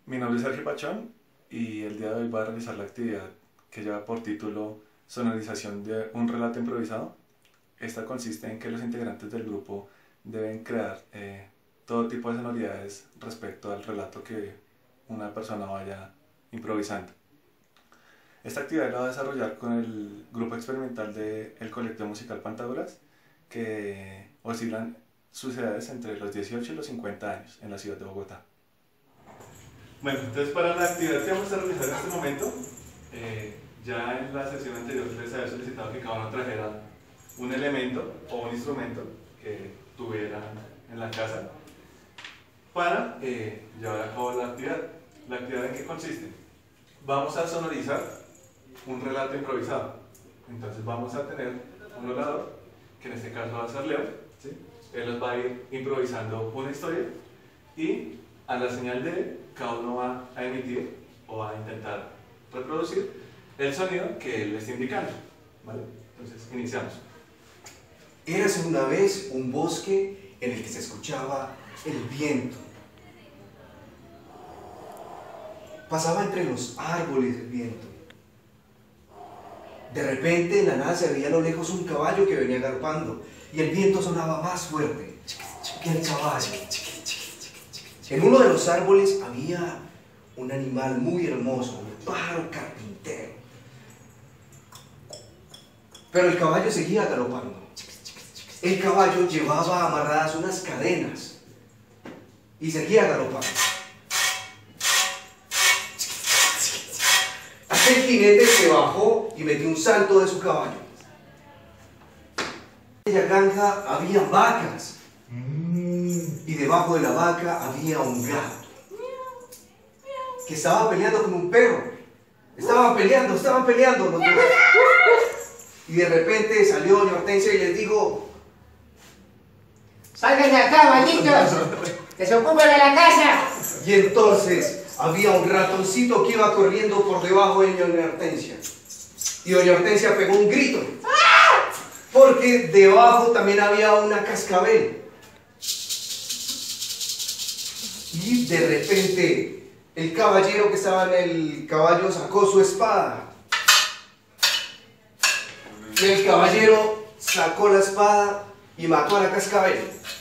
Mi nombre es Sergio Pachón y el día de hoy voy a realizar la actividad que lleva por título Sonorización de un relato improvisado. Esta consiste en que los integrantes del grupo deben crear todo tipo de sonoridades respecto al relato que una persona vaya improvisando. Esta actividad la va a desarrollar con el grupo experimental del colectivo musical Pantaduras, que oscilan sus edades entre los 18 y los 50 años en la ciudad de Bogotá. Bueno, entonces para la actividad que vamos a realizar en este momento, ya en la sesión anterior les había solicitado que cada uno trajera un elemento o un instrumento que tuvieran en la casa para llevar a cabo la actividad. ¿La actividad en qué consiste? Vamos a sonorizar un relato improvisado. Entonces vamos a tener un orador, que en este caso va a ser Leo, ¿sí? Él nos va a ir improvisando una historia y a la señal de él, cada uno va a emitir o va a intentar reproducir el sonido que él le está indicando, ¿vale? Entonces iniciamos. Érase una vez un bosque en el que se escuchaba el viento. Pasaba entre los árboles el viento. De repente en la nada se veía a lo lejos un caballo que venía galopando y el viento sonaba más fuerte que el caballo. En uno de los árboles había un animal muy hermoso, un pájaro carpintero. Pero el caballo seguía galopando. El caballo llevaba amarradas unas cadenas y seguía galopando. Aquel jinete se bajó y metió un salto de su caballo. En aquella granja había vacas y debajo de la vaca había un gato que estaba peleando con un perro. Estaban peleando los dos. Y de repente salió doña Hortensia y les dijo: ¡salgan de acá, malditos! ¡Que se ocupen de la casa! Y entonces había un ratoncito que iba corriendo por debajo de doña Hortensia. Y doña Hortensia pegó un grito, porque debajo también había una cascabel. Y de repente el caballero que estaba en el caballo sacó su espada. Y el caballero sacó la espada y mató a la cascabel.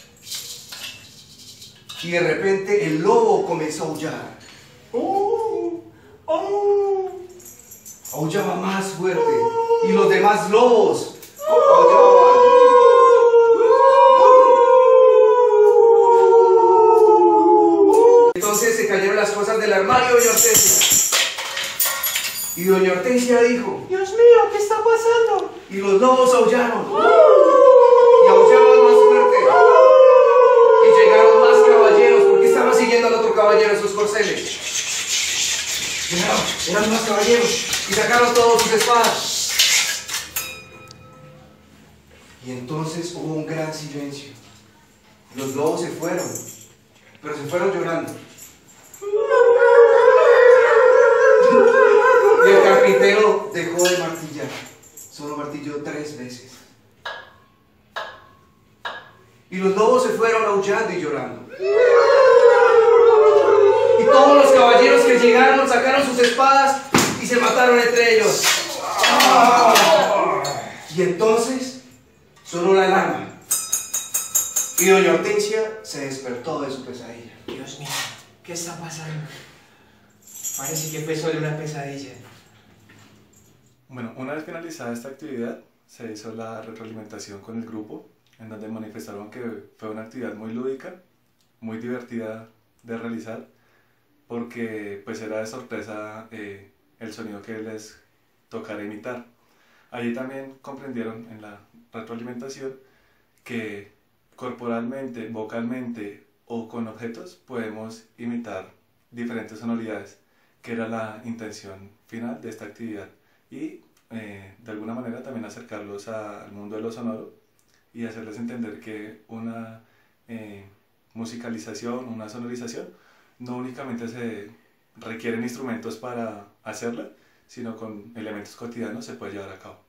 Y de repente el lobo comenzó a aullar. Aullaba más fuerte. Y los demás lobos aullaban. Entonces se cayeron las cosas del armario de doña Hortensia. Y doña Hortensia dijo: ¡Dios mío, qué está pasando! Y los lobos aullaron. Y aullaban más fuerte. Y llegaron más caballeros, porque estaban siguiendo al otro caballero en sus corceles. Eran más caballeros y sacaron todos sus espadas. Y entonces hubo un gran silencio. Los lobos se fueron, pero se fueron llorando. Y el carpintero dejó de martillar. Solo martilló 3 veces. Y los lobos se fueron aullando y llorando. Y todos los caballeros que llegaron sacaron sus espadas y se mataron entre ellos. Y entonces sonó la alarma. Y doña Hortensia se despertó de su pesadilla. Dios mío, ¿qué está pasando? Parece que fue solo una pesadilla. Bueno, una vez finalizada esta actividad, se hizo la retroalimentación con el grupo, en donde manifestaron que fue una actividad muy lúdica, muy divertida de realizar, porque pues era de sorpresa el sonido que les tocara imitar. Allí también comprendieron en la retroalimentación que corporalmente, vocalmente o con objetos podemos imitar diferentes sonoridades, que era la intención final de esta actividad, y de alguna manera también acercarlos al mundo de lo sonoro y hacerles entender que una musicalización, una sonorización, no únicamente se requieren instrumentos para hacerla, sino con elementos cotidianos se puede llevar a cabo.